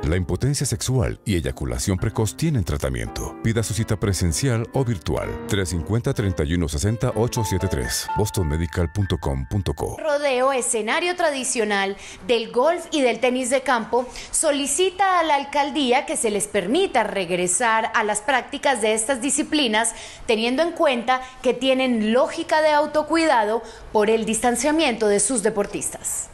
La impotencia sexual y eyaculación precoz tienen tratamiento. Pida su cita presencial o virtual. 350-3160-873. bostonmedical.com.co. Rodeo, escenario tradicional del golf y del tenis de campo, solicita a la alcaldía que se les permita regresar a las prácticas de estas disciplinas, teniendo en cuenta que tienen lógica de autocuidado por el distanciamiento de sus deportistas.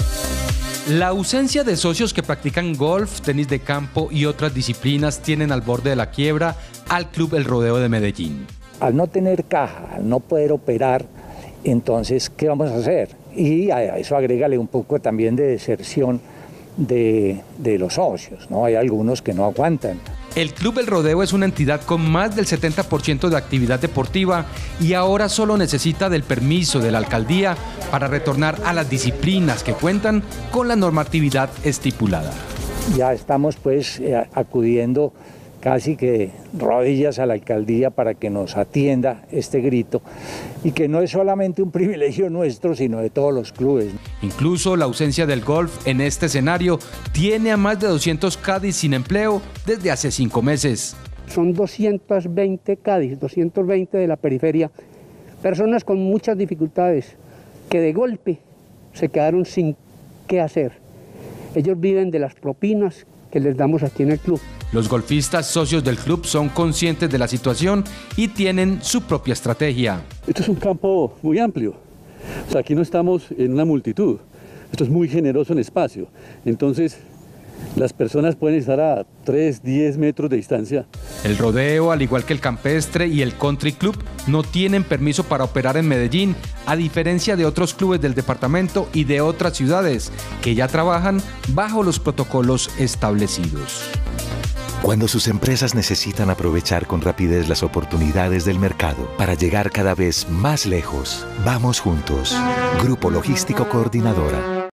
La ausencia de socios que practican golf, tenis de campo y otras disciplinas tienen al borde de la quiebra al Club El Rodeo de Medellín. Al no tener caja, al no poder operar, entonces, ¿qué vamos a hacer? Y a eso agrégale un poco también de deserción de los socios, ¿no? Hay algunos que no aguantan. El Club El Rodeo es una entidad con más del 70% de actividad deportiva y ahora solo necesita del permiso de la alcaldía para retornar a las disciplinas que cuentan con la normatividad estipulada. Ya estamos pues acudiendo casi que rodillas a la alcaldía para que nos atienda este grito y que no es solamente un privilegio nuestro, sino de todos los clubes. Incluso la ausencia del golf en este escenario tiene a más de 200 caddies sin empleo desde hace 5 meses. Son 220 caddies, 220 de la periferia, personas con muchas dificultades que de golpe se quedaron sin qué hacer. Ellos viven de las propinas que les damos aquí en el club. Los golfistas socios del club son conscientes de la situación y tienen su propia estrategia. Esto es un campo muy amplio, o sea, aquí no estamos en una multitud, esto es muy generoso en espacio, entonces las personas pueden estar a 3, 10 metros de distancia. El rodeo, al igual que el campestre y el country club, no tienen permiso para operar en Medellín, a diferencia de otros clubes del departamento y de otras ciudades que ya trabajan bajo los protocolos establecidos. Cuando sus empresas necesitan aprovechar con rapidez las oportunidades del mercado para llegar cada vez más lejos, vamos juntos. Grupo Logístico Coordinadora.